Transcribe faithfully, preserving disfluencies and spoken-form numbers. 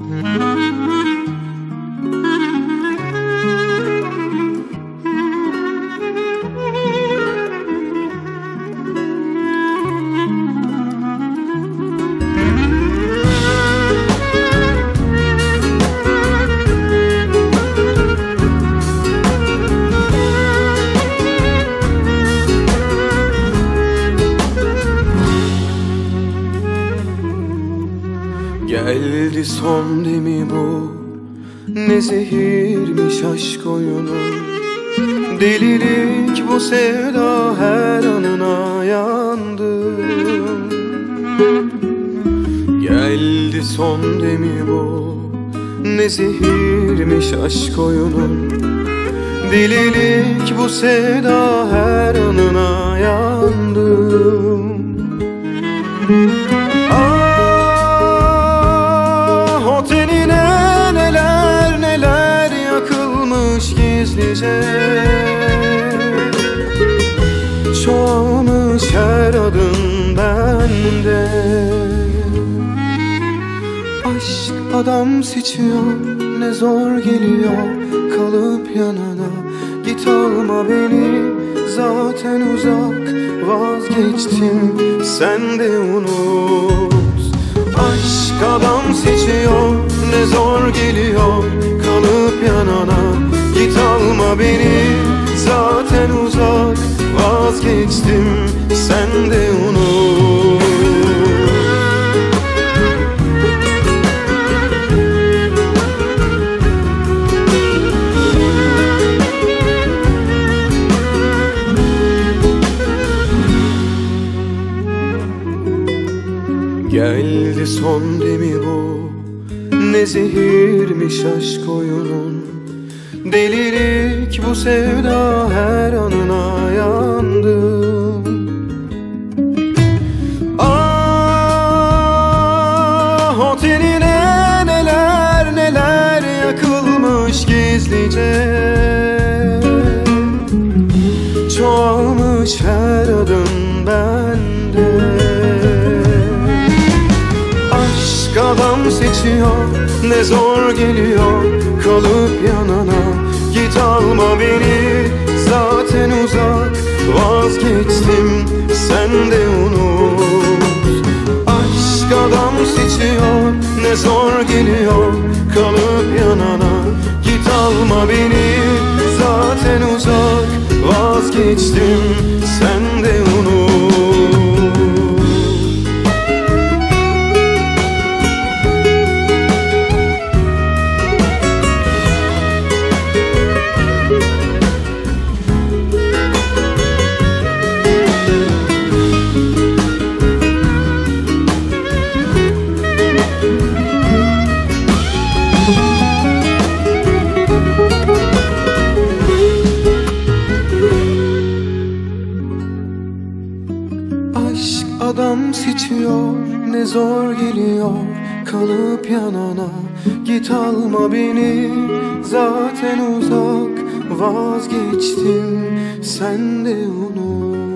Geldi son demi bu, ne zehirmiş aşk oyunu. Delilik bu sevda, her anına yandım. Geldi son demi bu, ne zehirmiş aşk oyunu. Delilik bu sevda, her anına yandım. Tenine neler neler yakılmış gizlice, çoğalmış her adım bende. Aşk adam seçiyor, ne zor geliyor kalıp yanına. Git alma beni, zaten uzak, vazgeçtim, sen de unut. Aşk adam seçiyor, ne zor geliyor kalıp yanana. Git alma beni, zaten uzak, vazgeçtim, sen de unut. Geldi son demi bu, ne zehirmiş aşk oyunun. Delilik bu sevda, her anına yandım. Ah, o tenine neler neler yakılmış gizlice, çoğalmış her adım bende. Adam seçiyor, ne zor geliyor kalıp yanana. Git alma beni, zaten uzak, vazgeçtim, sen de unut. Aşk adam seçiyor, ne zor geliyor kalıp yanana. Git alma beni, zaten uzak, vazgeçtim, sen de unut. Aşk adam seçiyor, ne zor geliyor kalıp yanana. Git alma beni, zaten uzak, vazgeçtim, sen de unut.